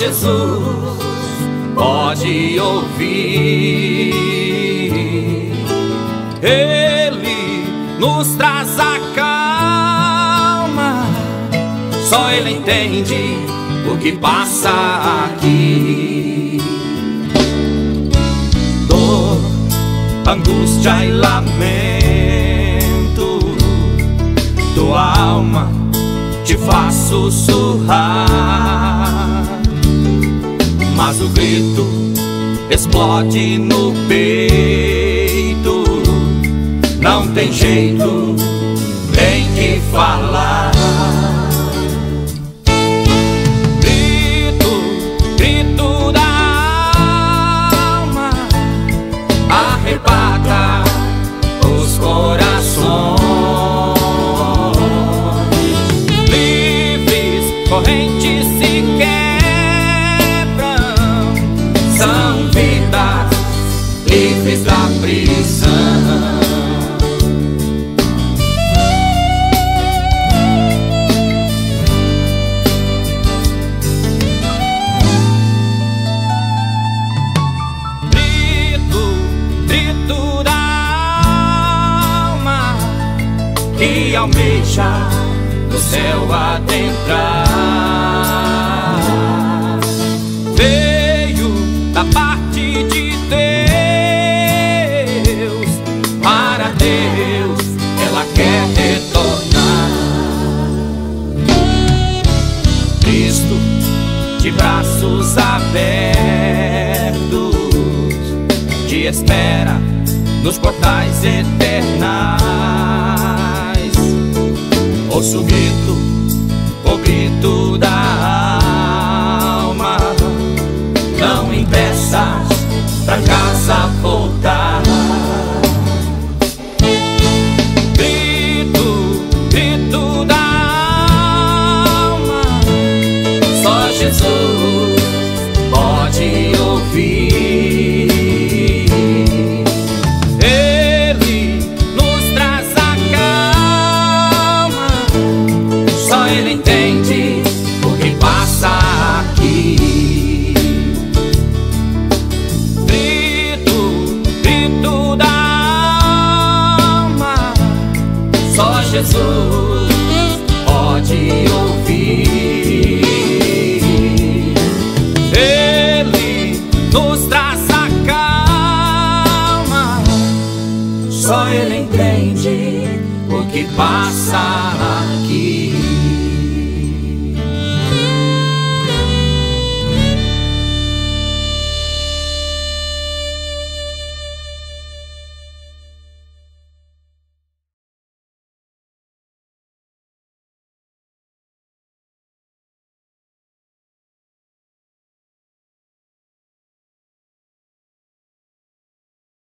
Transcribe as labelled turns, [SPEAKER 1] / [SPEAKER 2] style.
[SPEAKER 1] Jesus pode ouvir. Ele nos traz a calma, só Ele entende o que passa aqui. Dor, angústia e lamento, tua alma te faz sussurrar, mas o grito explode no peito. Não tem jeito, tem que falar. Grito, grito da alma, arrebata os corações. Livres, correntes se quebram, são vidas livres da prisão. Que almeja no céu adentrar, veio da parte de Deus, para Deus ela quer retornar. Cristo de braços abertos te espera nos portais eternais. Ouço o grito da alma, não impeças pra casa voltar. Grito, grito da alma, só Jesus pode ouvir. Ele entende o que passa aqui. Grito, grito da alma, só Jesus pode ouvir. Ele nos traz a calma, só Ele entende o que passa aqui.